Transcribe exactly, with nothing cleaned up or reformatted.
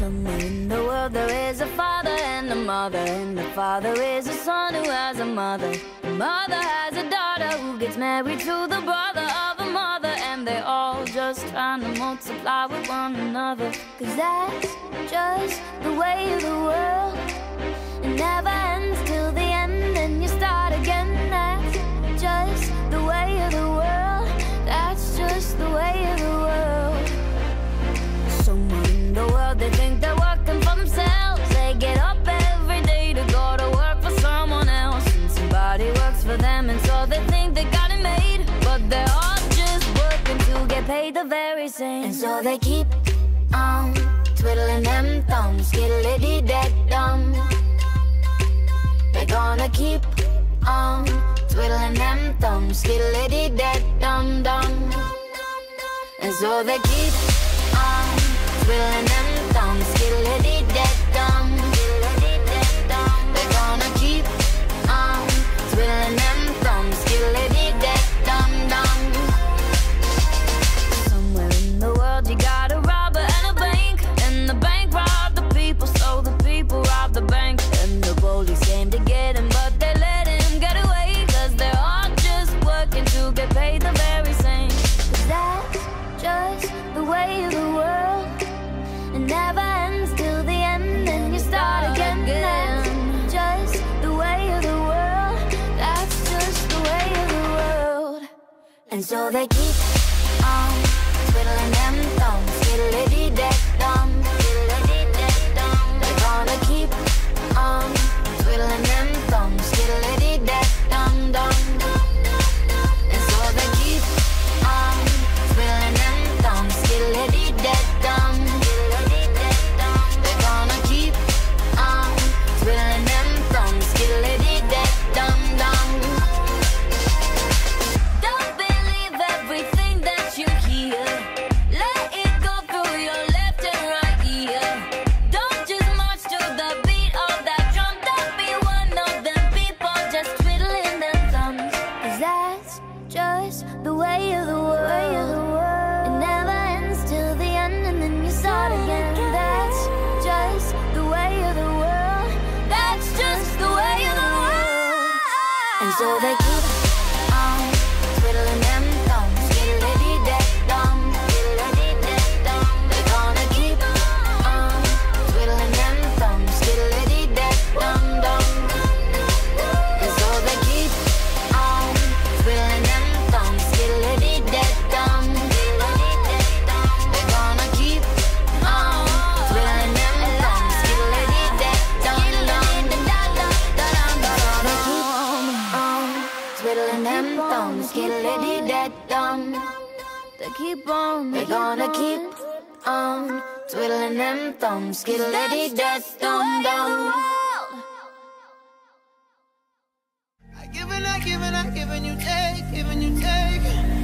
Somewhere in the world there is a father and a mother, and the father is a son who has a mother. The mother has a daughter who gets married to the brother of a mother, and they're all just trying to multiply with one another. Cause that's just the way of the world. It never ends till the end, and you start again. That's just the way of the world. That's just the way of the world. Somewhere in the world they think they're working for themselves. They get up every day to go to work for someone else, and somebody works for them, and so they think they got it made. But they're all just working to get paid the very same. And so they keep on twiddling them thumbs, skiddly-dee-dee-dum. They're gonna keep on twiddling them thumbs, skiddly-dee-dee-dum-dum. And so they keep on twiddling them thumbs, skiddly-dee-dee-dum. They're gonna keep on twiddling them thumbs, skiddly-dee-dee-dum-dum. Somewhere in the world you got a robber and a bank, and the bank robbed the people, so the people robbed the bank. And the police came to get him, but they let him get away, cause they're all just working to get paid the very same. Cause that's just the way of the world. It never ends till the end, and you start again. That's just the way of the world. That's just the way of the world. And so they keep on twiddling them thumbs, skiddly-dee-dee-dum. They're gonna keep on twiddling them thumbs, skiddly-dee-dee-dum-dum. And so they keep on twiddling them thumbs, skiddly-dee-dee-dum. They're gonna keep on twiddling them thumbs, skiddly-dee-dee-dum-dum. Don't believe everything that you hear. Let it go through your left and right ear. Don't just march to the beat of that drum. Don't be one of them people just twiddling them thumbs. Cause that's just the way of the world. It never ends till the end, and then you start again. That's just the way of the world. That's just the way of the world. And so they keep on twiddling them thumbs, skiddly-dee-dee-dum. They're gonna keep on twiddling them thumbs, skiddly-dee-dee-dum-dum. And so they keep on twiddling them thumbs, skiddly-dee-dee-dum. They're gonna keep on twiddling them thumbs, skiddly-dee-dee-dum-dum. Twiddling them thumbs, skiddly-dee-dee-dum. They keep on, they're gonna keep on twiddling them thumbs, skiddly-dee-dee-dum-dum. I give and I give and I give and you take, give and you take.